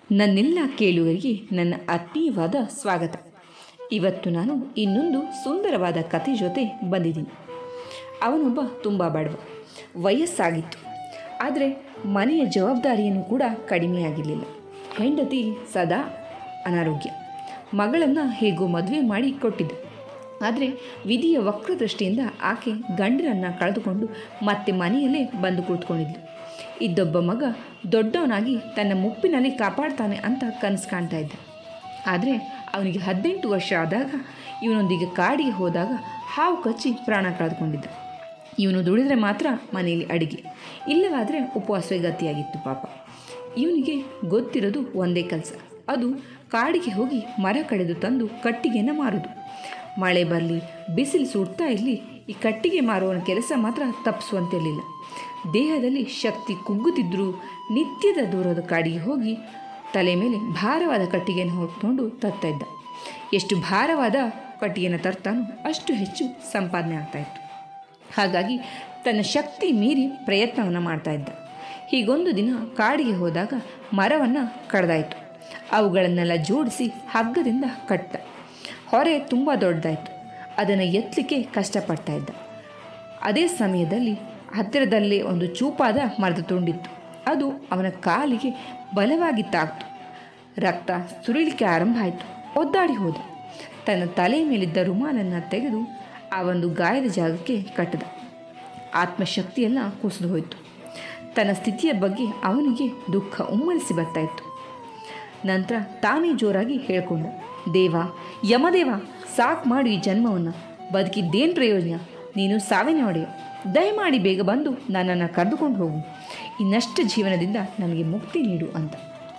ನನ್ನೆಲ್ಲ ಕೇಳುಗರಿಗೆ ನನ್ನ ಆತ್ಮೀಯವಾದ ಸ್ವಾಗತ. ಇವತ್ತು ನಾನು ಇನ್ನೊಂದು ಸುಂದರವಾದ ಕಥೆ ಜೊತೆ ಬಂದಿದ್ದೀನಿ. ಅವನೊಬ್ಬ ತುಂಬ ಬಡವ, ವಯಸ್ಸಾಗಿತ್ತು. ಆದರೆ ಮನೆಯ ಜವಾಬ್ದಾರಿಯನ್ನು ಕೂಡ ಕಡಿಮೆಯಾಗಿರಲಿಲ್ಲ. ಹೆಂಡತಿ ಸದಾ ಅನಾರೋಗ್ಯ. ಮಗಳನ್ನು ಹೇಗೋ ಮದುವೆ ಮಾಡಿ ಕೊಟ್ಟಿದ್ದ. ಆದರೆ ವಿಧಿಯ ವಕ್ರದೃಷ್ಟಿಯಿಂದ ಆಕೆ ಗಂಡನನ್ನು ಕಳೆದುಕೊಂಡು ಮತ್ತೆ ಮನೆಯಲ್ಲೇ ಬಂದು ಕೂತ್ಕೊಂಡಿದ್ಲು. ಇದ್ದೊಬ್ಬ ಮಗ ದೊಡ್ಡವನಾಗಿ ತನ್ನ ಮುಪ್ಪಿನಲ್ಲಿ ಕಾಪಾಡ್ತಾನೆ ಅಂತ ಕನಸು ಕಾಣ್ತಾ ಇದ್ದ. ಆದರೆ ಅವನಿಗೆ 18 ವರ್ಷ ಆದಾಗ ಇವನೊಂದಿಗೆ ಕಾಡಿಗೆ ಹೋದಾಗ ಹಾವು ಕಚ್ಚಿ ಪ್ರಾಣ ಕಳೆದುಕೊಂಡಿದ್ದ. ಇವನು ದುಡಿದರೆ ಮಾತ್ರ ಮನೆಯಲ್ಲಿ ಅಡಿಗೆ, ಇಲ್ಲವಾದರೆ ಉಪವಾಸವೇ ಗತಿಯಾಗಿತ್ತು ಪಾಪ. ಇವನಿಗೆ ಗೊತ್ತಿರೋದು ಒಂದೇ ಕೆಲಸ, ಅದು ಕಾಡಿಗೆ ಹೋಗಿ ಮರ ಕಡಿದು ತಂದು ಕಟ್ಟಿಗೆಯನ್ನು ಮಾರೋದು. ಮಳೆ ಬರಲಿ, ಬಿಸಿಲು ಸುಡ್ತಾ ಇರಲಿ, ಈ ಕಟ್ಟಿಗೆ ಮಾರುವವನ ಕೆಲಸ ಮಾತ್ರ ತಪ್ಪಿಸುವಂತಿರಲಿಲ್ಲ. ದೇಹದಲ್ಲಿ ಶಕ್ತಿ ಕುಗ್ಗುತ್ತಿದ್ದರೂ ನಿತ್ಯದ ದೂರದ ಕಾಡಿಗೆ ಹೋಗಿ ತಲೆ ಮೇಲೆ ಭಾರವಾದ ಕಟ್ಟಿಗೆಯನ್ನು ಹೊತ್ಕೊಂಡು ತರ್ತಾ ಇದ್ದ. ಎಷ್ಟು ಭಾರವಾದ ಕಟ್ಟಿಗೆಯನ್ನು ತರ್ತಾನೋ ಅಷ್ಟು ಹೆಚ್ಚು ಸಂಪಾದನೆ ಆಗ್ತಾಯಿತ್ತು. ಹಾಗಾಗಿ ತನ್ನ ಶಕ್ತಿ ಮೀರಿ ಪ್ರಯತ್ನವನ್ನು ಮಾಡ್ತಾ ಇದ್ದ. ಹೀಗೊಂದು ದಿನ ಕಾಡಿಗೆ ಹೋದಾಗ ಮರವನ್ನು ಕಡ್ದಾಯಿತು. ಅವುಗಳನ್ನೆಲ್ಲ ಜೋಡಿಸಿ ಹಗ್ಗದಿಂದ ಕಟ್ಟ. ಹೊರೆ ತುಂಬ ದೊಡ್ಡದಾಯಿತು. ಅದನ್ನು ಎತ್ತಲಿಕ್ಕೆ ಕಷ್ಟಪಡ್ತಾ ಇದ್ದ. ಅದೇ ಸಮಯದಲ್ಲಿ ಹತ್ತಿರದಲ್ಲೇ ಒಂದು ಚೂಪಾದ ಮರದ ತುಂಡಿತ್ತು. ಅದು ಅವನ ಕಾಲಿಗೆ ಬಲವಾಗಿ ತಾಕ್ತು. ರಕ್ತ ಸುರಿಲಿಕ್ಕೆ ಆರಂಭ ಆಯಿತು. ಒದ್ದಾಡಿ ಹೋದ. ತನ್ನ ತಲೆ ಮೇಲಿದ್ದ ರುಮಾಲನ್ನು ತೆಗೆದು ಆ ಒಂದು ಗಾಯದ ಜಾಗಕ್ಕೆ ಕಟ್ಟಿದ. ಆತ್ಮಶಕ್ತಿಯೆಲ್ಲ ಕುಸಿದು ಹೋಯಿತು. ತನ್ನ ಸ್ಥಿತಿಯ ಬಗ್ಗೆ ಅವನಿಗೆ ದುಃಖ ಉಮ್ಮಳಿಸಿ ಬರ್ತಾಯಿತ್ತು. ನಂತರ ತಾನೇ ಜೋರಾಗಿ ಹೇಳ್ಕೊಂಡ, ದೇವ, ಯಮದೇವ, ಸಾಕು ಮಾಡು ಈ ಜನ್ಮವನ್ನು, ಬದುಕಿದ್ದೇನು ಪ್ರಯೋಜನ, ನೀನು ಸಾವಿನ ಒಡೆಯ, ದಯಮಾಡಿ ಬೇಗ ಬಂದು ನನ್ನನ್ನು ಕರೆದುಕೊಂಡು ಹೋಗು, ಇನ್ನಷ್ಟು ಜೀವನದಿಂದ ನನಗೆ ಮುಕ್ತಿ ನೀಡು ಅಂತ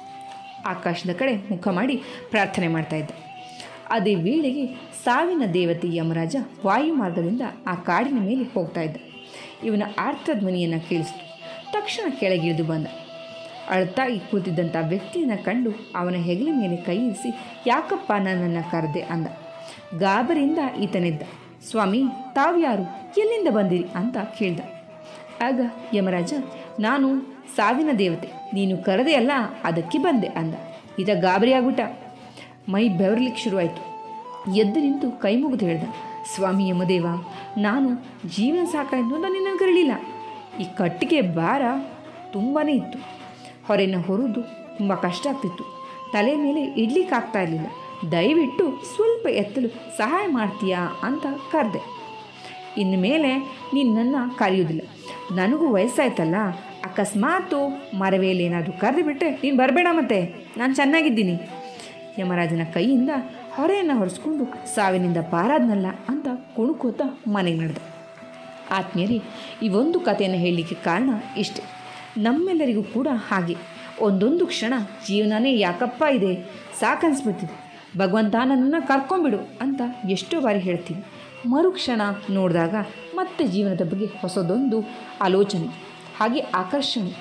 ಆಕಾಶದ ಕಡೆ ಮುಖ ಮಾಡಿ ಪ್ರಾರ್ಥನೆ ಮಾಡ್ತಾಯಿದ್ದ. ಅದೇ ವೇಳೆಗೆ ಸಾವಿನ ದೇವತೆ ಯಮರಾಜ ವಾಯು ಮಾರ್ಗದಿಂದ ಆ ಕಾಡಿನ ಮೇಲೆ ಹೋಗ್ತಾ ಇದ್ದ. ಇವನ ಆರ್ತಧ್ವನಿಯನ್ನು ಕೇಳಿಸಿತು. ತಕ್ಷಣ ಕೆಳಗಿಳಿದು ಬಂದ. ಅಳ್ತಾಗಿ ಕೂತಿದ್ದಂಥ ವ್ಯಕ್ತಿಯನ್ನು ಕಂಡು ಅವನ ಹೆಗಲ ಮೇಲೆ ಕೈ ಇರಿಸಿ, ಯಾಕಪ್ಪ ನನ್ನನ್ನು ಕರೆದೆ ಅಂದ. ಗಾಬರಿಯಿಂದ ಈತನಿದ್ದ. ಸ್ವಾಮಿ, ತಾವ್ಯಾರು, ಎಲ್ಲಿಂದ ಬಂದಿರಿ ಅಂತ ಕೇಳ್ದ. ಆಗ ಯಮರಾಜ, ನಾನು ಸಾವಿನ ದೇವತೆ, ನೀನು ಕರೆದೆಯಲ್ಲ ಅದಕ್ಕೆ ಬಂದೆ ಅಂದ. ಈತ ಗಾಬರಿ ಆಗ್ಬಿಟ್ಟ. ಮೈ ಬೆವರ್ಲಿಕ್ಕೆ ಶುರುವಾಯಿತು. ಎದ್ದು ನಿಂತು ಕೈ ಮುಗಿದು ಹೇಳ್ದ, ಸ್ವಾಮಿ ಯಮದೇವ, ನಾನು ಜೀವನ ಸಾಕಾಯಿತು ಅಂತ ನಿನ್ನನ್ನು ಕರೀಲಿಲ್ಲ. ಈ ಕಟ್ಟಿಗೆ ಭಾರ ತುಂಬಾ ಇತ್ತು. ಹೊರೆನ ಹೊರೋದು ತುಂಬ ಕಷ್ಟ ಆಗ್ತಿತ್ತು. ತಲೆ ಮೇಲೆ ಇಡ್ಲಿಕ್ಕಾಗ್ತಾ ಇರಲಿಲ್ಲ. ದಯವಿಟ್ಟು ಸ್ವಲ್ಪ ಎತ್ತಲು ಸಹಾಯ ಮಾಡ್ತೀಯಾ ಅಂತ ಕರೆದೆ. ಇನ್ನು ಮೇಲೆ ನಿನ್ನನ್ನು ಕರೆಯೋದಿಲ್ಲ. ನನಗೂ ವಯಸ್ಸಾಯ್ತಲ್ಲ, ಅಕಸ್ಮಾತು ಮರವೇಲಿ ಏನಾದರೂ ಕರೆದು ಬಿಟ್ಟರೆ ನೀನು ಬರಬೇಡ, ಮತ್ತೆ ನಾನು ಚೆನ್ನಾಗಿದ್ದೀನಿ. ಯಮರಾಜನ ಕೈಯಿಂದ ಹೊರೆಯನ್ನು ಹೊರಿಸ್ಕೊಂಡು ಸಾವಿನಿಂದ ಪಾರಾದ್ನಲ್ಲ ಅಂತ ಕುಣುಕೋತ ಮನೆಗೆ ನಡೆದ. ಆತ್ಮೀಯರೇ, ಈ ಒಂದು ಕಥೆಯನ್ನು ಹೇಳಲಿಕ್ಕೆ ಕಾರಣ ಇಷ್ಟೇ. ನಮ್ಮೆಲ್ಲರಿಗೂ ಕೂಡ ಹಾಗೆ ಒಂದೊಂದು ಕ್ಷಣ ಜೀವನನೇ ಯಾಕಪ್ಪ ಇದೆ, ಸಾಕನ್ಸ್ಬಿಡ್ತಿದೆ, ಭಗವಂತ ನನ್ನನ್ನು ಕರ್ಕೊಂಬಿಡು ಅಂತ ಎಷ್ಟೋ ಬಾರಿ ಹೇಳ್ತೀವಿ. ಮರುಕ್ಷಣ ನೋಡಿದಾಗ ಮತ್ತೆ ಜೀವನದ ಬಗ್ಗೆ ಹೊಸದೊಂದು ಆಲೋಚನೆ, ಹಾಗೆ ಆಕರ್ಷಣೆ,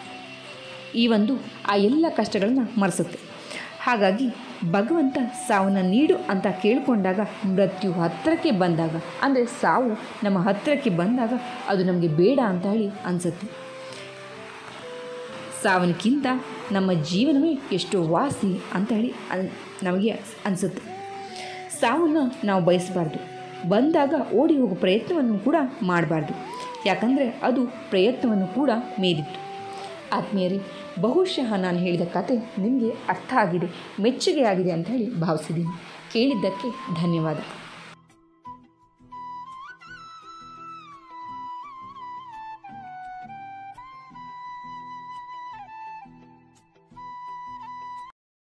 ಈ ಒಂದು ಆ ಎಲ್ಲ ಕಷ್ಟಗಳನ್ನು ಮರೆಸುತ್ತೆ. ಹಾಗಾಗಿ ಭಗವಂತ ಸಾವನ್ನು ನೀಡು ಅಂತ ಕೇಳಿಕೊಂಡಾಗ, ಮೃತ್ಯು ಹತ್ತಿರಕ್ಕೆ ಬಂದಾಗ, ಅಂದರೆ ಸಾವು ನಮ್ಮ ಹತ್ತಿರಕ್ಕೆ ಬಂದಾಗ ಅದು ನಮಗೆ ಬೇಡ ಅಂತ ಹೇಳಿ ಅನಿಸುತ್ತೆ. ಸಾವನಕ್ಕಿಂತ ನಮ್ಮ ಜೀವನವೇ ಎಷ್ಟೋ ವಾಸಿ ಅಂತ ಹೇಳಿ ನಮಗೆ ಅನಿಸುತ್ತೆ. ಸಾವನ್ನು ನಾವು ಬಯಸಬಾರ್ದು. ಬಂದಾಗ ಓಡಿ ಹೋಗೋ ಪ್ರಯತ್ನವನ್ನು ಕೂಡ ಮಾಡಬಾರ್ದು. ಯಾಕಂದರೆ ಅದು ಪ್ರಯತ್ನವನ್ನು ಕೂಡ ಮೀರಿತ್ತು. ಆತ್ಮೀಯರೇ, ಬಹುಶಃ ನಾನು ಹೇಳಿದ ಕತೆ ನಿಮಗೆ ಅರ್ಥ ಆಗಿದೆ, ಮೆಚ್ಚುಗೆ ಆಗಿದೆ ಅಂತ ಹೇಳಿ ಭಾವಿಸಿದ್ದೀನಿ. ಕೇಳಿದ್ದಕ್ಕೆ ಧನ್ಯವಾದ.